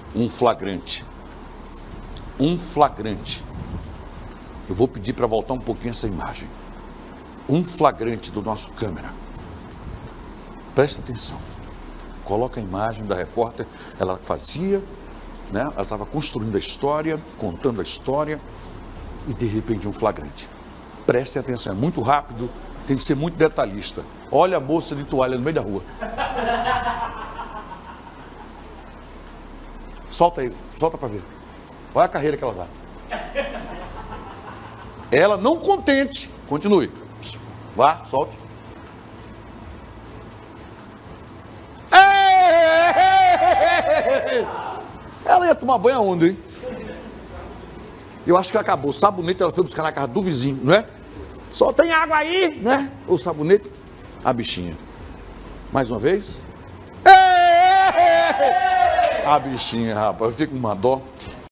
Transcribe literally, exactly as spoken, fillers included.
um flagrante. Um flagrante. Eu vou pedir para voltar um pouquinho essa imagem. Um flagrante do nosso câmera. Presta atenção. Coloca a imagem da repórter, ela fazia, né? Ela estava construindo a história, contando a história, e de repente um flagrante. Prestem atenção, é muito rápido, tem que ser muito detalhista. Olha a bolsa de toalha no meio da rua. Solta aí, solta para ver. Olha a carreira que ela dá. Ela não contente, continue. Vá, solte. Ela ia tomar banho aonde, hein? Eu acho que acabou. O sabonete ela foi buscar na casa do vizinho, não é? Só tem água aí, né? O sabonete, a bichinha. Mais uma vez. A bichinha, rapaz, eu fiquei com uma dó.